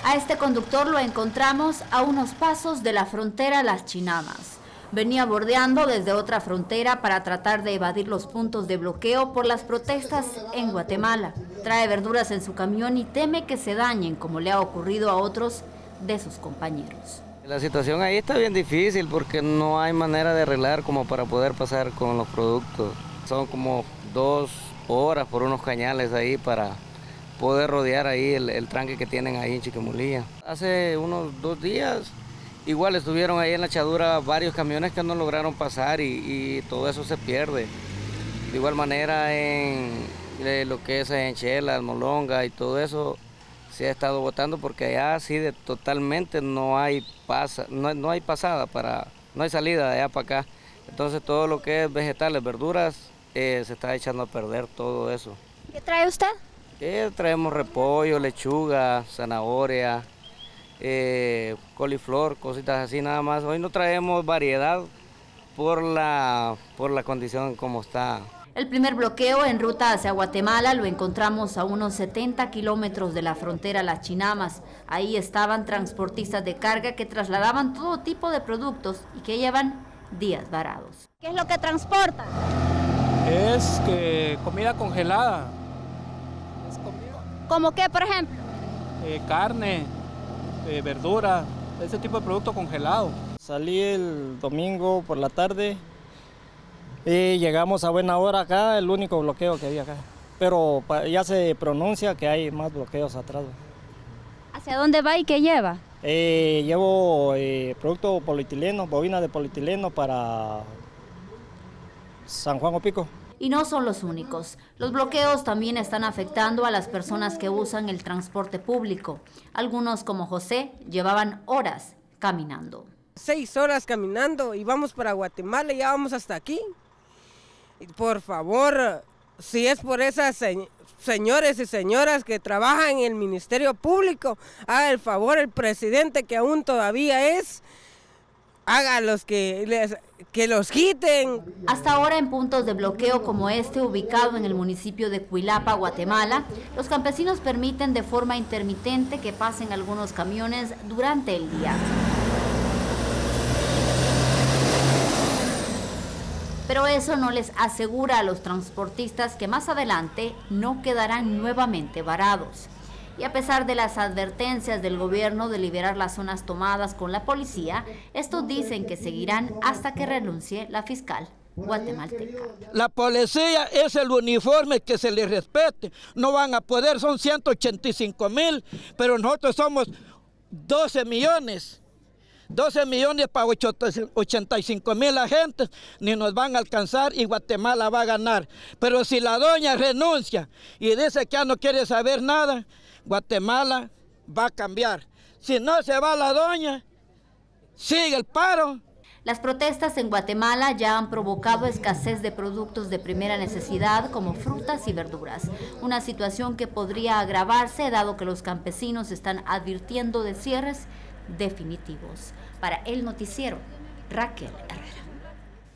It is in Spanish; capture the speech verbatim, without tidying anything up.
A este conductor lo encontramos a unos pasos de la frontera Las Chinamas. Venía bordeando desde otra frontera para tratar de evadir los puntos de bloqueo por las protestas en Guatemala. Trae verduras en su camión y teme que se dañen, como le ha ocurrido a otros de sus compañeros. La situación ahí está bien difícil porque no hay manera de arreglar como para poder pasar con los productos. Son como dos horas por unos cañales ahí para poder rodear ahí el, el tranque que tienen ahí en Chiquimulía. Hace unos dos días igual estuvieron ahí en la echadura varios camiones que no lograron pasar y, y todo eso se pierde. De igual manera en eh, lo que es en Chela, Molonga y todo eso se ha estado botando porque allá sí de, totalmente no hay, pasa, no, no hay pasada, para, no hay salida de allá para acá. Entonces todo lo que es vegetales, verduras, eh, se está echando a perder todo eso. ¿Qué trae usted? Eh, traemos repollo, lechuga, zanahoria, eh, coliflor, cositas así nada más. Hoy no traemos variedad por la, por la condición como está. El primer bloqueo en ruta hacia Guatemala lo encontramos a unos setenta kilómetros de la frontera Las Chinamas. Ahí estaban transportistas de carga que trasladaban todo tipo de productos y que llevan días varados. ¿Qué es lo que transportan? Es que comida congelada. Es comida. ¿Cómo qué, por ejemplo? Eh, carne, eh, verdura, ese tipo de producto congelado. Salí el domingo por la tarde y llegamos a buena hora acá, el único bloqueo que había acá. Pero ya se pronuncia que hay más bloqueos atrás. ¿Hacia dónde va y qué lleva? Eh, llevo eh, producto polietileno, bobina de polietileno para San Juan Opico. Y no son los únicos. Los bloqueos también están afectando a las personas que usan el transporte público. Algunos, como José, llevaban horas caminando. Seis horas caminando y vamos para Guatemala y ya vamos hasta aquí. Por favor, si es por esas se señores y señoras que trabajan en el Ministerio Público, haga el favor el presidente que aún todavía es, haga los que, les, que los quiten. Hasta ahora en puntos de bloqueo como este ubicado en el municipio de Cuilapa, Guatemala, los campesinos permiten de forma intermitente que pasen algunos camiones durante el día. Pero eso no les asegura a los transportistas que más adelante no quedarán nuevamente varados. Y a pesar de las advertencias del gobierno de liberar las zonas tomadas con la policía, estos dicen que seguirán hasta que renuncie la fiscal guatemalteca. La policía es el uniforme que se les respete. No van a poder, son ciento ochenta y cinco mil, pero nosotros somos doce millones. doce millones para ochenta y cinco mil agentes, ni nos van a alcanzar y Guatemala va a ganar. Pero si la doña renuncia y dice que ya no quiere saber nada, Guatemala va a cambiar. Si no se va la doña, sigue el paro. Las protestas en Guatemala ya han provocado escasez de productos de primera necesidad como frutas y verduras, una situación que podría agravarse dado que los campesinos están advirtiendo de cierres definitivos. Para El Noticiero, Raquel Herrera.